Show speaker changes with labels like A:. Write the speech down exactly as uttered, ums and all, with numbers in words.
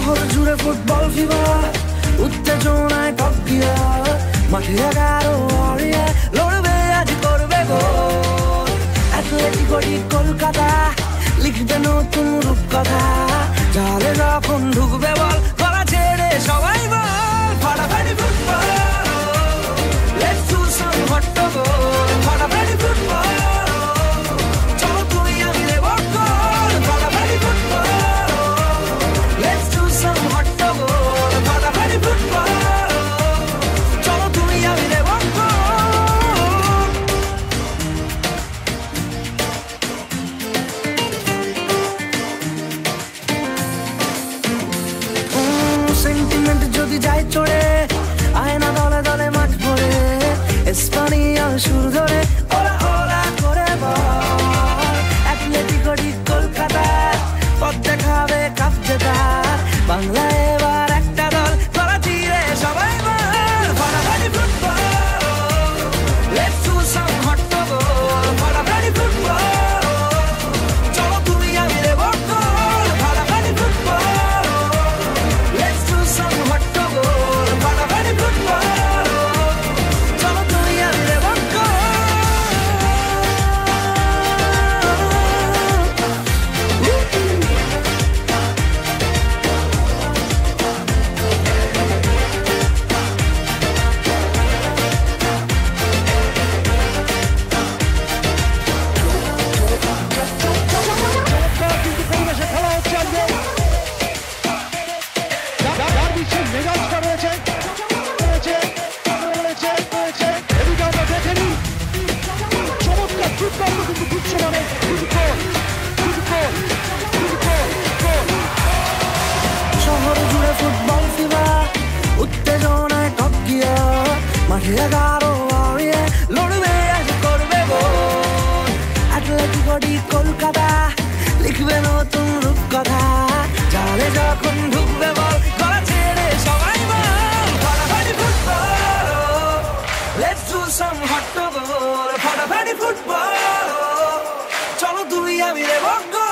A: শহর জুড়ে football fever, উত্তেজনায় টপ গিয়ার, মাঠে এগারো ওয়ারিয়ে লড়বে আজ করবে গোল। অ্যাথলেটিকো ডি কলকাতা লিখবে নতুন রূপকথা, জালে যখন ঢুকবে বল গলা ছেড়ে সবাই বল ফাটাফাটি ফুটবল, লেটস ডু সাম হট্টগোল, ফাটাফাটি ফুটবল, চলো তুমি আমি দেব গোল, ফাটাফাটি ফুটবল, লেটস ডু সাম হট্টগোল, ফাটাফাটি ফুটবল, চলো তুমি আমি দেব গোল। সেন্টিমেন্ট যদি যায় চড়ে, আয়না দলে দলে মাঠ ভরে, স্পানিয়াল সুর ধরে ওরা ওরা করে বল। অ্যাথলেটিকো ডি কলকাতা পথ দেখাবে কাপ জেতার, বাংলা এবার একটা দল গলা চিরে সবাই বল ফাটাফাটি ফুটবল, লেটস ডু সাম হট্টগোল, ফাটাফাটি ফুটবল, চলো তুমি আমি দেব গোল, ফাটাফাটি ফুটবল, লেটস ডু সাম হট্টগোল, ফাটাফাটি ফুটবল, চলো তুমি আমি দেব গোল। শহর জুড়ে ফুটবল ফিভার, উত্তেজনায় টপ গিয়ার, মাঠে এগারো ওয়ারিয়ে লড়বে আজ করবে গোল। অ্যাথলেটিকো ডি কলকাতা লিখবে নতুন রূপকথা, জালে যখন ঢুকবে বল গলা ছেড়ে সবাই বল ফাটাফাটি ফুটবল, লেটস ডু সাম হট্টগোল, ফাটাফাটি ফুটবল, চলো তুমি আমি দেব গোল।